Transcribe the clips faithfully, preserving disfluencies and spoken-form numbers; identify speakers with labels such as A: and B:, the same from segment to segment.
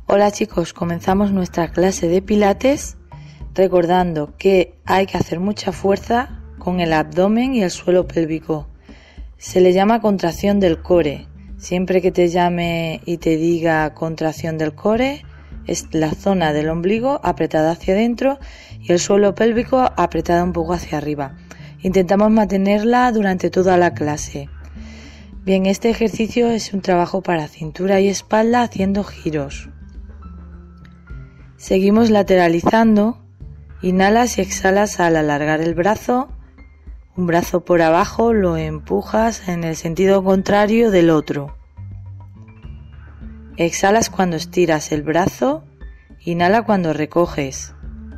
A: Hola chicos, comenzamos nuestra clase de pilates recordando que hay que hacer mucha fuerza con el abdomen y el suelo pélvico. Se le llama contracción del core. Siempre que te llame y te diga contracción del core, es la zona del ombligo apretada hacia adentro y el suelo pélvico apretada un poco hacia arriba. Intentamos mantenerla durante toda la clase. Bien, este ejercicio es un trabajo para cintura y espalda haciendo giros. Seguimos lateralizando, inhalas y exhalas al alargar el brazo, un brazo por abajo lo empujas en el sentido contrario del otro. Exhalas cuando estiras el brazo, inhala cuando recoges.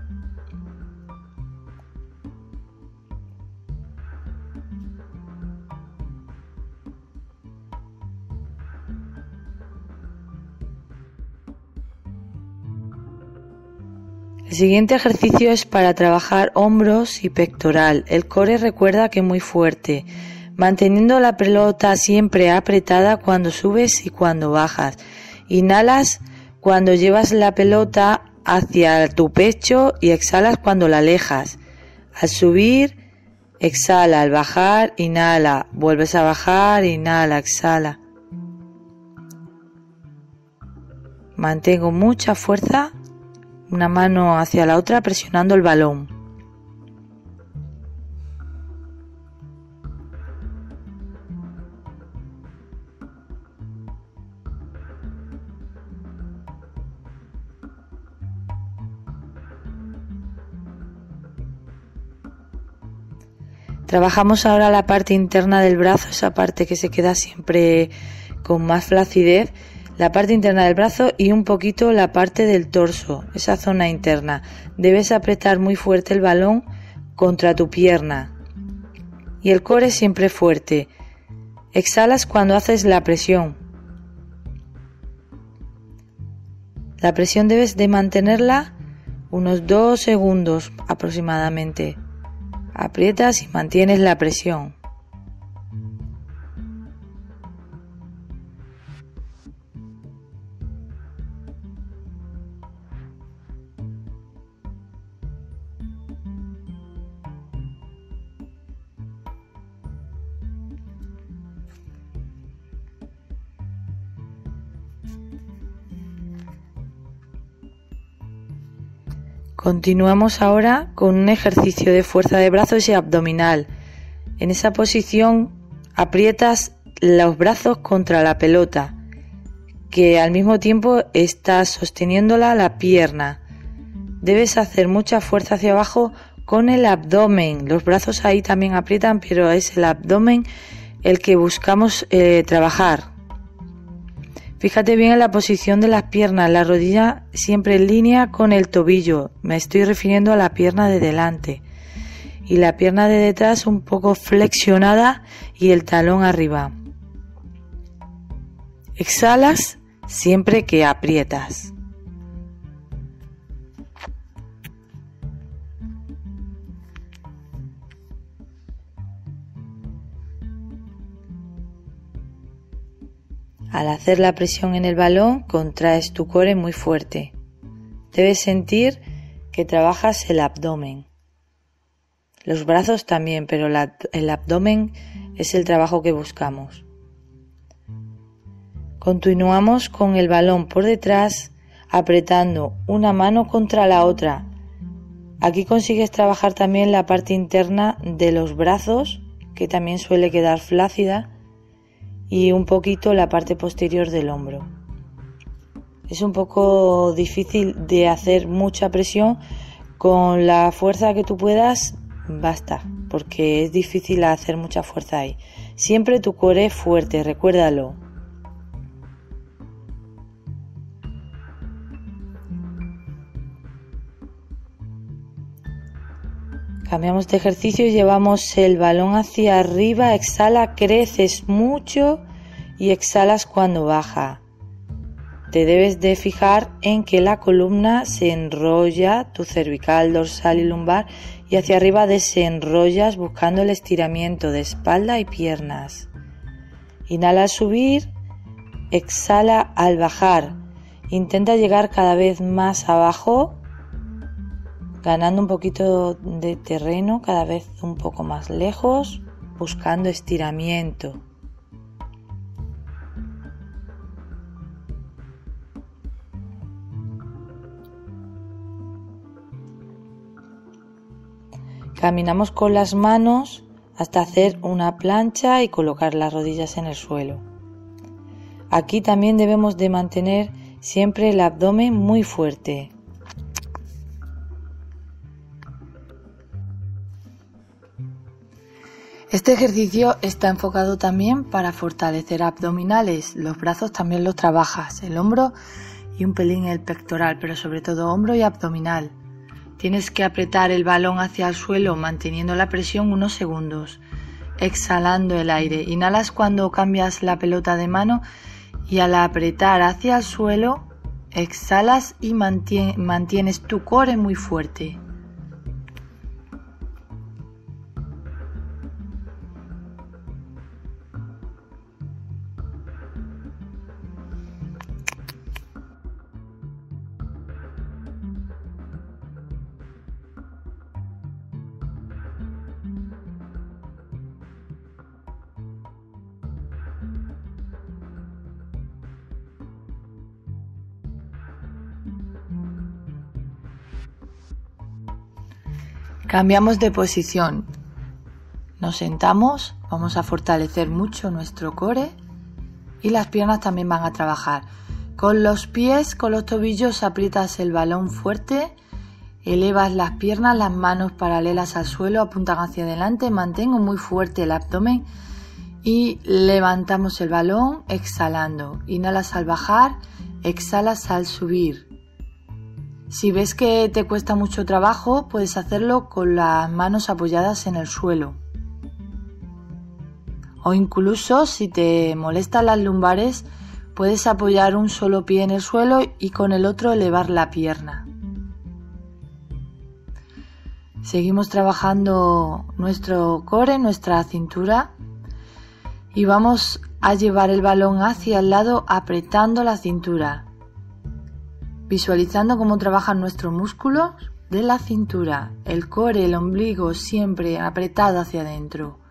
A: El siguiente ejercicio es para trabajar hombros y pectoral. El core recuerda que es muy fuerte, manteniendo la pelota siempre apretada cuando subes y cuando bajas. Inhalas cuando llevas la pelota hacia tu pecho y exhalas cuando la alejas. Al subir, exhala. Al bajar, inhala. Vuelves a bajar, inhala, exhala. Mantengo mucha fuerza. Una mano hacia la otra presionando el balón. Trabajamos ahora la parte interna del brazo, esa parte que se queda siempre con más flacidez. La parte interna del brazo y un poquito la parte del torso, esa zona interna. Debes apretar muy fuerte el balón contra tu pierna. Y el core siempre fuerte. Exhalas cuando haces la presión. La presión debes de mantenerla unos dos segundos aproximadamente. Aprietas y mantienes la presión. Continuamos ahora con un ejercicio de fuerza de brazos y abdominal. En esa posición aprietas los brazos contra la pelota, que al mismo tiempo estás sosteniéndola la pierna. Debes hacer mucha fuerza hacia abajo con el abdomen. Los brazos ahí también aprietan, pero es el abdomen el que buscamos eh, trabajar. Fíjate bien en la posición de las piernas, la rodilla siempre en línea con el tobillo. Me estoy refiriendo a la pierna de delante. Y la pierna de detrás un poco flexionada y el talón arriba. Exhalas siempre que aprietas. Al hacer la presión en el balón, contraes tu core muy fuerte. Debes sentir que trabajas el abdomen. Los brazos también, pero la, el abdomen es el trabajo que buscamos. Continuamos con el balón por detrás, apretando una mano contra la otra. Aquí consigues trabajar también la parte interna de los brazos, que también suele quedar flácida, y un poquito la parte posterior del hombro. Es un poco difícil de hacer mucha presión. Con la fuerza que tú puedas, basta, porque es difícil hacer mucha fuerza ahí. Siempre tu core fuerte, recuérdalo. Cambiamos de ejercicio y llevamos el balón hacia arriba, exhala, creces mucho y exhalas cuando baja. Te debes de fijar en que la columna se enrolla, tu cervical, dorsal y lumbar, y hacia arriba desenrollas buscando el estiramiento de espalda y piernas. Inhala al subir, exhala al bajar Intenta llegar cada vez más abajo, ganando un poquito de terreno, cada vez un poco más lejos, buscando estiramiento. Caminamos con las manos hasta hacer una plancha y colocar las rodillas en el suelo. Aquí también debemos de mantener siempre el abdomen muy fuerte. Este ejercicio está enfocado también para fortalecer abdominales. Los brazos también los trabajas, el hombro y un pelín el pectoral, pero sobre todo hombro y abdominal. Tienes que apretar el balón hacia el suelo manteniendo la presión unos segundos, exhalando el aire. Inhalas cuando cambias la pelota de mano y al apretar hacia el suelo, exhalas y mantienes tu core muy fuerte. Cambiamos de posición, nos sentamos, vamos a fortalecer mucho nuestro core y las piernas también van a trabajar. Con los pies, con los tobillos aprietas el balón fuerte, elevas las piernas, las manos paralelas al suelo, apuntan hacia adelante, mantengo muy fuerte el abdomen y levantamos el balón exhalando. Inhalas al bajar, exhalas al subir. Si ves que te cuesta mucho trabajo, puedes hacerlo con las manos apoyadas en el suelo. O incluso si te molestan las lumbares, puedes apoyar un solo pie en el suelo y con el otro elevar la pierna. Seguimos trabajando nuestro core, nuestra cintura y vamos a llevar el balón hacia el lado apretando la cintura. Visualizando cómo trabajan nuestros músculos de la cintura, el core, el ombligo siempre apretado hacia adentro.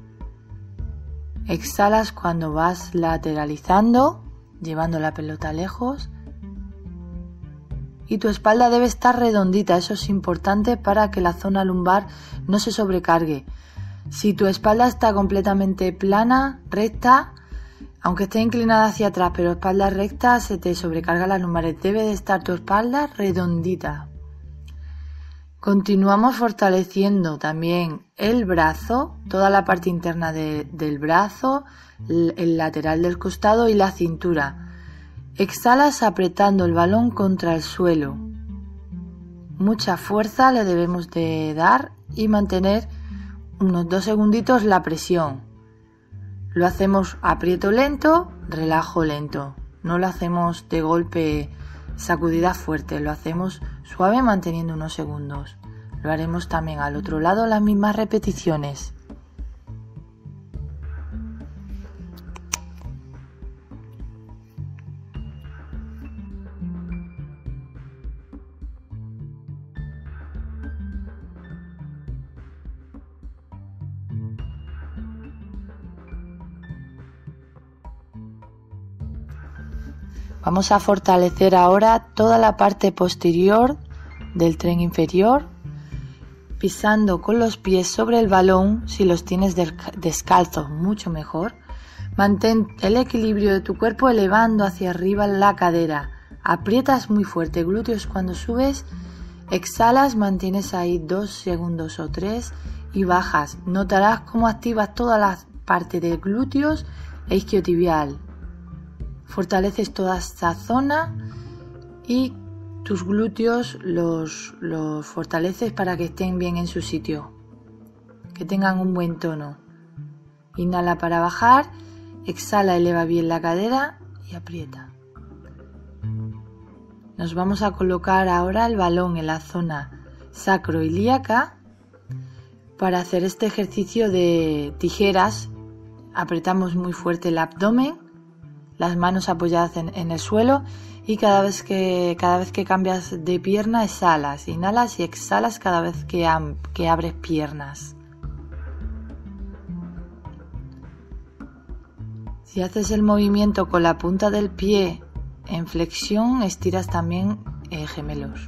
A: Exhalas cuando vas lateralizando, llevando la pelota lejos. Y tu espalda debe estar redondita, eso es importante para que la zona lumbar no se sobrecargue. Si tu espalda está completamente plana, recta, aunque esté inclinada hacia atrás, pero espalda recta, se te sobrecarga las lumbares. Debe de estar tu espalda redondita. Continuamos fortaleciendo también el brazo, toda la parte interna de, del brazo, el, el lateral del costado y la cintura. Exhalas apretando el balón contra el suelo. Mucha fuerza le debemos de dar y mantener unos dos segunditos la presión. Lo hacemos aprieto lento, relajo lento. No lo hacemos de golpe, sacudida fuerte. Lo hacemos suave manteniendo unos segundos. Lo haremos también al otro lado las mismas repeticiones. Vamos a fortalecer ahora toda la parte posterior del tren inferior, pisando con los pies sobre el balón, si los tienes descalzos, mucho mejor. Mantén el equilibrio de tu cuerpo elevando hacia arriba la cadera. Aprietas muy fuerte glúteos cuando subes, exhalas, mantienes ahí dos segundos o tres y bajas. Notarás cómo activas toda la parte de glúteos e isquiotibial. Fortaleces toda esta zona y tus glúteos los, los fortaleces para que estén bien en su sitio, que tengan un buen tono. Inhala para bajar, exhala, eleva bien la cadera y aprieta. Nos vamos a colocar ahora el balón en la zona sacroilíaca para hacer este ejercicio de tijeras. Apretamos muy fuerte el abdomen las manos apoyadas en, en el suelo, y cada vez que cada vez que cambias de pierna exhalas, inhalas y exhalas cada vez que, que abres piernas. Si haces el movimiento con la punta del pie en flexión, estiras también eh, gemelos.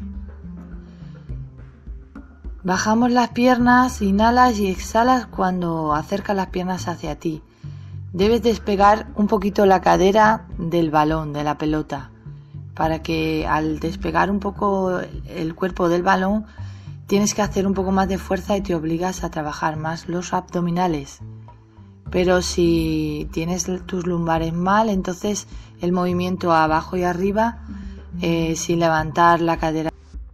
A: Bajamos las piernas, inhalas y exhalas cuando acercas las piernas hacia ti. Debes despegar un poquito la cadera del balón, de la pelota, para que al despegar un poco el cuerpo del balón tienes que hacer un poco más de fuerza y te obligas a trabajar más los abdominales. Pero si tienes tus lumbares mal, entonces el movimiento abajo y arriba, eh, sin levantar la cadera.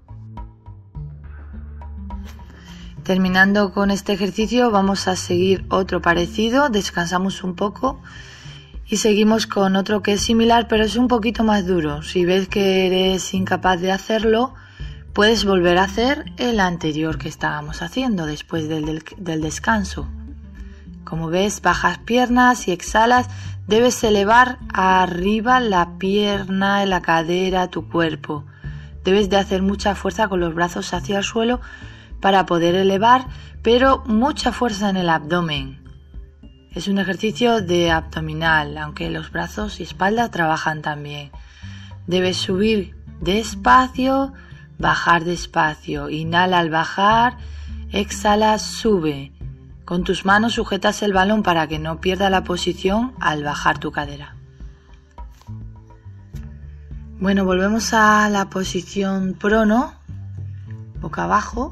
A: Terminando con este ejercicio, vamos a seguir otro parecido, descansamos un poco y seguimos con otro que es similar, pero es un poquito más duro. Si ves que eres incapaz de hacerlo, puedes volver a hacer el anterior que estábamos haciendo después del, del, del descanso. Como ves, bajas piernas y exhalas, debes elevar arriba la pierna, la cadera, tu cuerpo. Debes de hacer mucha fuerza con los brazos hacia el suelo para poder elevar, pero mucha fuerza en el abdomen. Es un ejercicio de abdominal, aunque los brazos y espalda trabajan también. Debes subir despacio, bajar despacio. Inhala al bajar, exhala, sube. Con tus manos sujetas el balón para que no pierda la posición al bajar tu cadera. Bueno, volvemos a la posición prono, boca abajo.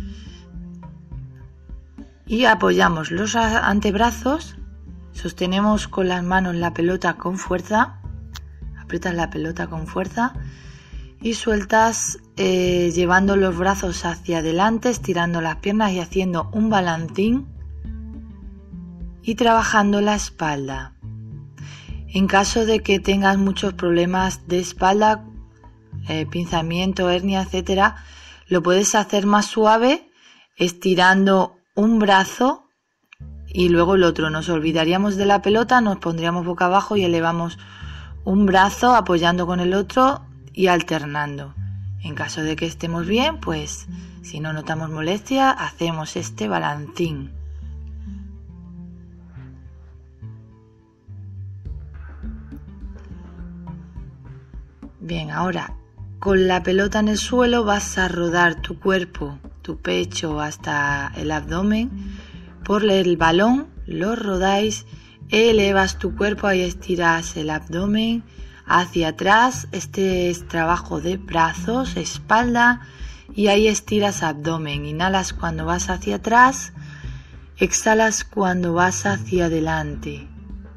A: Y apoyamos los antebrazos, sostenemos con las manos la pelota con fuerza, aprietas la pelota con fuerza y sueltas eh, llevando los brazos hacia adelante, estirando las piernas y haciendo un balancín y trabajando la espalda. En caso de que tengas muchos problemas de espalda, eh, pinzamiento, hernia, etcétera, lo puedes hacer más suave estirando un brazo y luego el otro. Nos olvidaríamos de la pelota, nos pondríamos boca abajo y elevamos un brazo apoyando con el otro y alternando. En caso de que estemos bien, pues si no notamos molestia, hacemos este balancín. Bien, ahora con la pelota en el suelo vas a rodar tu cuerpo, tu pecho hasta el abdomen. Por el balón lo rodáis, elevas tu cuerpo, ahí estiras el abdomen hacia atrás. Este es trabajo de brazos, espalda, y ahí estiras abdomen. Inhalas cuando vas hacia atrás, exhalas cuando vas hacia adelante.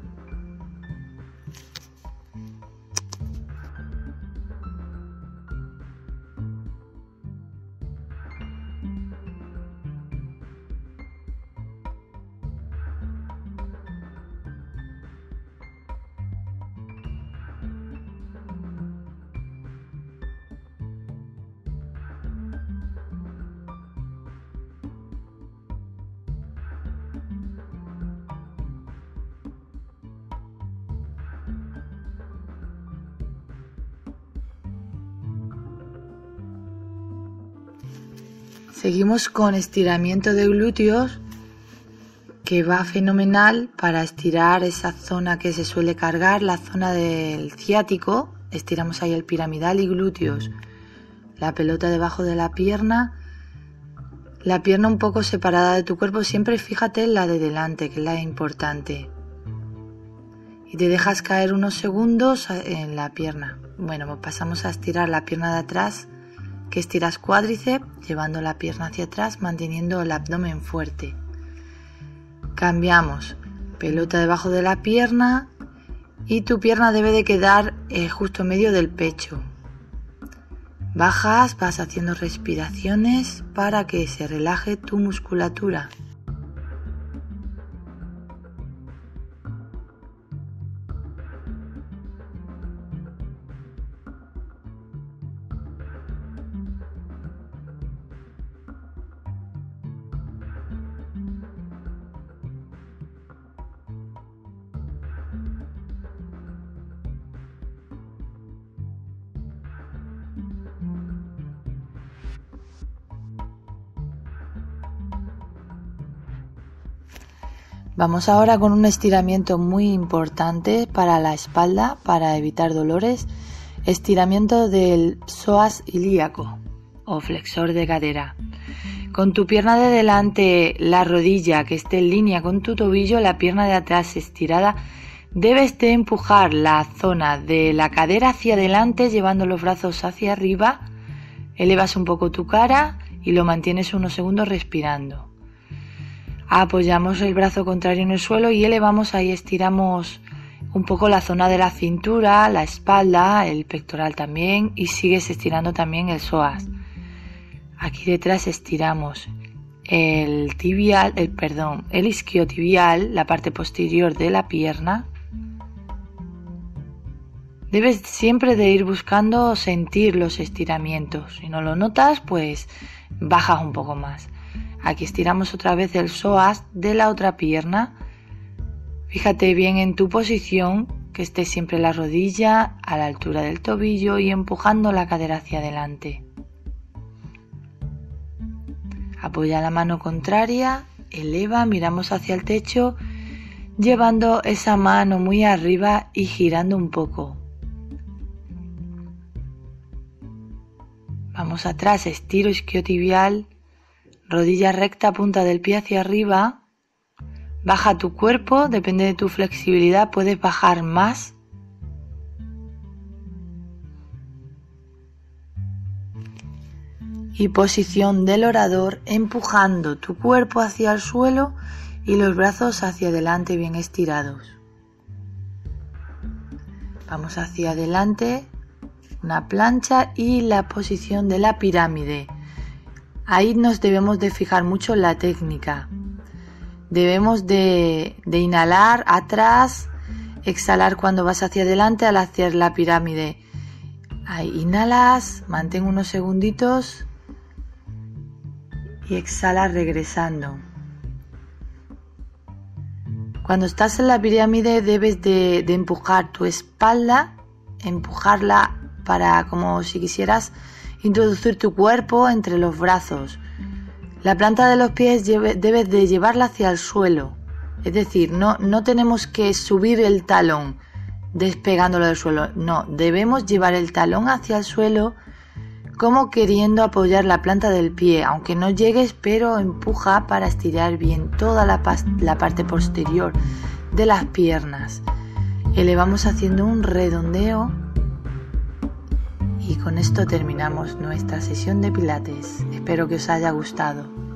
A: Seguimos con estiramiento de glúteos, que va fenomenal para estirar esa zona que se suele cargar, la zona del ciático. Estiramos ahí el piramidal y glúteos. La pelota debajo de la pierna, la pierna un poco separada de tu cuerpo, siempre fíjate en la de delante, que es la importante. Y te dejas caer unos segundos en la pierna. Bueno, pues pasamos a estirar la pierna de atrás, que estiras cuádriceps, llevando la pierna hacia atrás, manteniendo el abdomen fuerte. Cambiamos, pelota debajo de la pierna y tu pierna debe de quedar eh, justo en medio del pecho. Bajas, vas haciendo respiraciones para que se relaje tu musculatura. Vamos ahora con un estiramiento muy importante para la espalda, para evitar dolores. Estiramiento del psoas ilíaco o flexor de cadera. Con tu pierna de delante, la rodilla que esté en línea con tu tobillo, la pierna de atrás estirada, debes de empujar la zona de la cadera hacia adelante, llevando los brazos hacia arriba. Elevas un poco tu cara y lo mantienes unos segundos respirando. Apoyamos el brazo contrario en el suelo y elevamos, ahí estiramos un poco la zona de la cintura, la espalda, el pectoral también, y sigues estirando también el psoas. Aquí detrás estiramos el tibial, el perdón, el isquiotibial, la parte posterior de la pierna. Debes siempre de ir buscando sentir los estiramientos. Si no lo notas, pues bajas un poco más. Aquí estiramos otra vez el psoas de la otra pierna. Fíjate bien en tu posición, que esté siempre la rodilla a la altura del tobillo y empujando la cadera hacia adelante. Apoya la mano contraria, eleva, miramos hacia el techo, llevando esa mano muy arriba y girando un poco. Vamos atrás, estiro isquiotibial, rodilla recta, punta del pie hacia arriba. Baja tu cuerpo, depende de tu flexibilidad, puedes bajar más. Y posición del orador, empujando tu cuerpo hacia el suelo y los brazos hacia adelante bien estirados. Vamos hacia adelante, una plancha y la posición de la pirámide. Ahí nos debemos de fijar mucho en la técnica. Debemos de, de inhalar atrás, exhalar cuando vas hacia adelante al hacer la pirámide. Ahí inhalas, mantén unos segunditos y exhala regresando. Cuando estás en la pirámide debes de, de empujar tu espalda, empujarla para como si quisieras introducir tu cuerpo entre los brazos. La planta de los pies lleve, debes de llevarla hacia el suelo. Es decir, no, no tenemos que subir el talón despegándolo del suelo. No, debemos llevar el talón hacia el suelo como queriendo apoyar la planta del pie. Aunque no llegues, pero empuja para estirar bien toda la, la parte posterior de las piernas. Elevamos haciendo un redondeo. Y con esto terminamos nuestra sesión de pilates. Espero que os haya gustado.